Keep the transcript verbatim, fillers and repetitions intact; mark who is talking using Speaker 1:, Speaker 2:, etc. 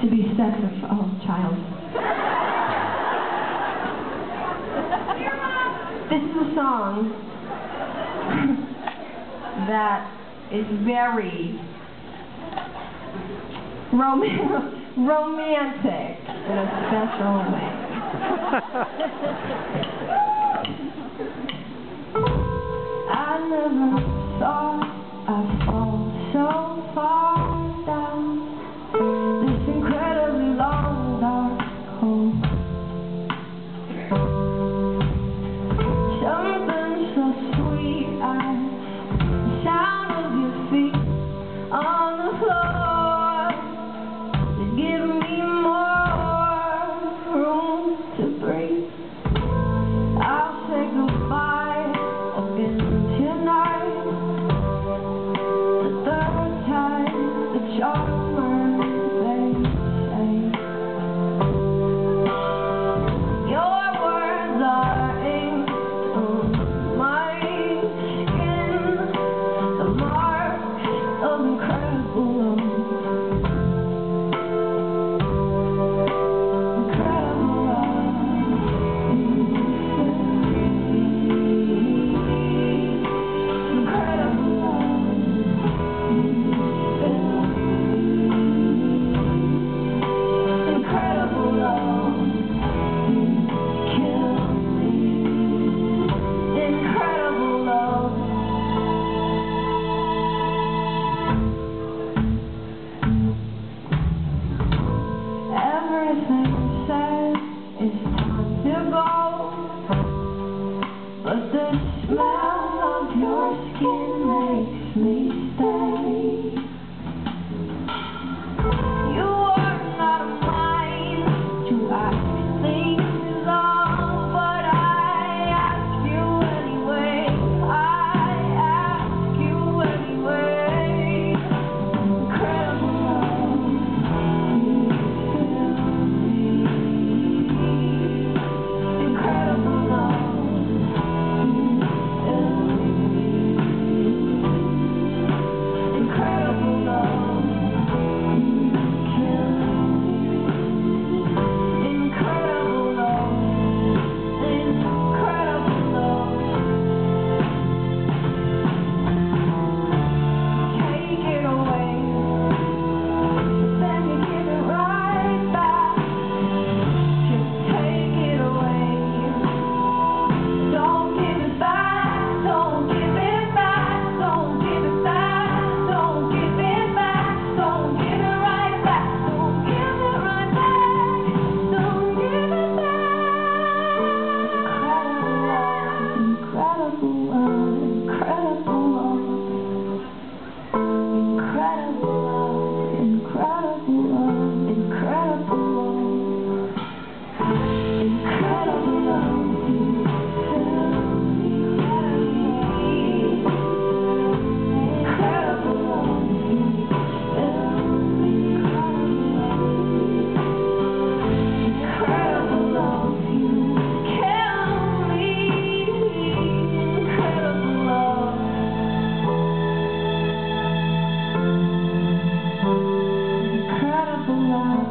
Speaker 1: to be sex of oh child. This is a song that is very rom romantic in a special way. I never thought I'd fall so far down this incredibly long dark hole. Something so sweet as the sound of your feet on the floor to give me more room to breathe. I'll say goodbye again tonight, the third time the charmers they say. Your words are inked on my skin, the marks of incredible love. Incredible love. Incredible love. Incredible love. Kill me. Incredible love. Everything says it's time to go, but the smell of your skin makes me stay. You are not mine to ask things of, but I ask you anyway. I ask you anyway. Incredible love. Incredible love. Incredible love. Kill me. Incredible love. Incredible love. Take it away, then you give it right back. Just take it away. Don't give it back. Don't give it back. Don't give it back. Don't give it back. Don't give it right back. Don't give it right back. Don't give it back. Incredible love. Incredible love. Incredible love. Incredible love. Incredible love. Incredible love. Incredible love. Incredible love. You kill me. Incredible love. Incredible love.